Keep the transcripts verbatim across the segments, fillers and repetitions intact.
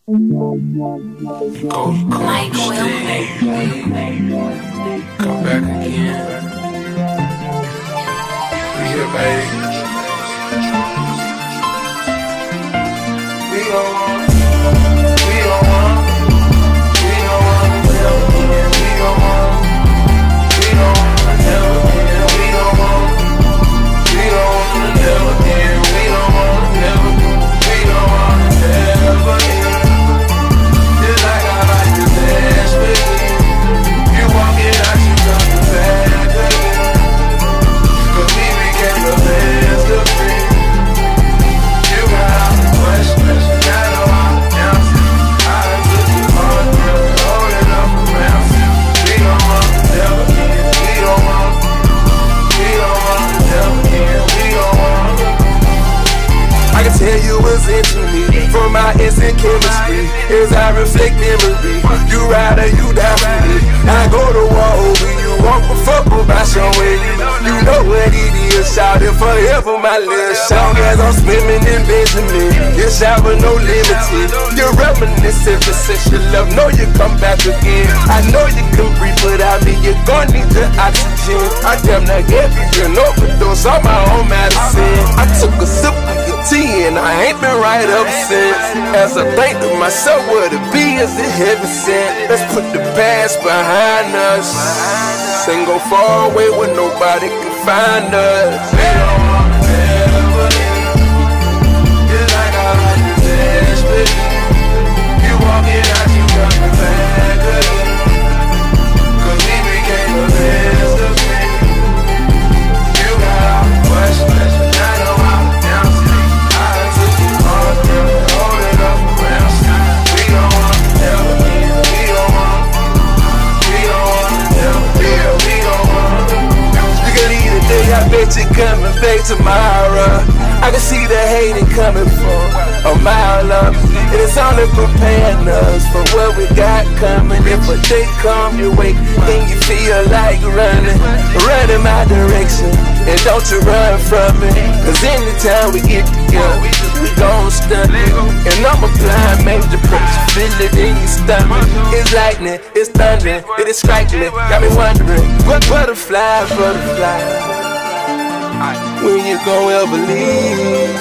Go, go, stay. Come back again. We here, baby. We don't want, we don't want, we don't want to never again. We don't want, we don't want to never again. We don't want, we don't want to never again. We don't want to never, we don't want to never again. Just like I like to dance with you. You walk it out, you coming back again. Cause we became the best of friends. You got all the questions, I know all the answers. I done took you on, never hold it up around you. We don't want to never again. We don't want, we don't want to never again. We don't want. I can tell you what's into me from my instant chemistry. As I reflect memory, you ride or you die for me. I go to war over you, walk a fuck about showing you. You know what it is, shouting forever, my little song. As I'm swimming in Benjamin, you shout with no limited. You're reminiscent for sexual love, know you come back again. I know you can breathe without me, you're gonna need the oxygen. I damn near gave you an overdose on my own medicine. I took a sip of your tea and I ain't been right up since. As I think to myself, what it be is it heaven sent. Let's put the past behind us and go far away where nobody can find us. We don't want to never again. Just like I like to dance with you. You walk it out, you coming back again. Cause we became the best of friends. You got all the questions, I know all the answers. I done took you on, never hold it up around you. We don't want to never again. We don't want, we don't want to never again. We don't want. You can leave today, I bet you coming back tomorrow. I can see the hating coming from a mile up, and it's only preparing us for what we got coming. If a day come your way and you feel like running, run in my direction, and don't you run from me. Cause anytime we get together, we gon' stun it. And I'm applying major pressure, feel it in your stomach. It's lightning, it's thunder, it is striking me. Got me wondering, what butterfly, butterfly, when you gon' ever leave?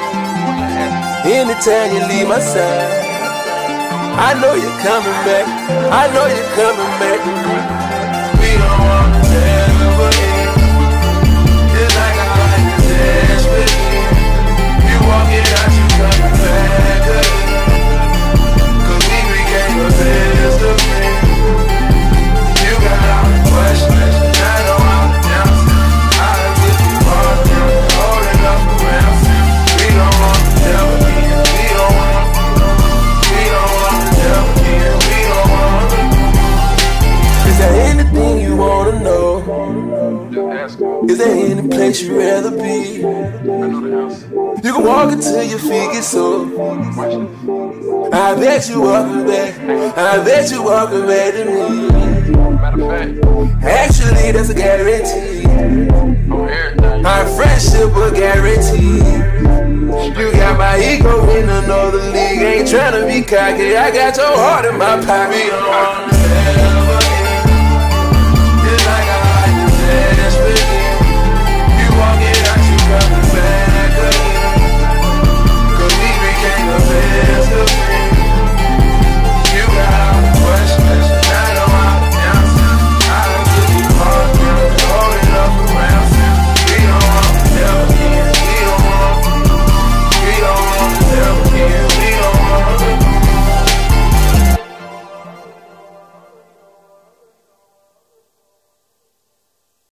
Anytime you leave my side, I know you're coming back, I know you're coming back. We don't want to never end. Just like I like to dance with you. You walk it out, you coming back again. Cause we became the best of friends. You got all the questions, I know all the answers. I done took you on, never hold it up around you. We don't want to never again. We don't want, we don't want to never again. We don't want. Is there anything you wanna know? Is there any place you'd rather be? You can walk until your feet get sore. I bet you walking back, I bet you walking back to me. Actually, that's a guarantee. Our friendship will guarantee. You got my ego in another league. Ain't tryna be cocky, I got your heart in my pocket.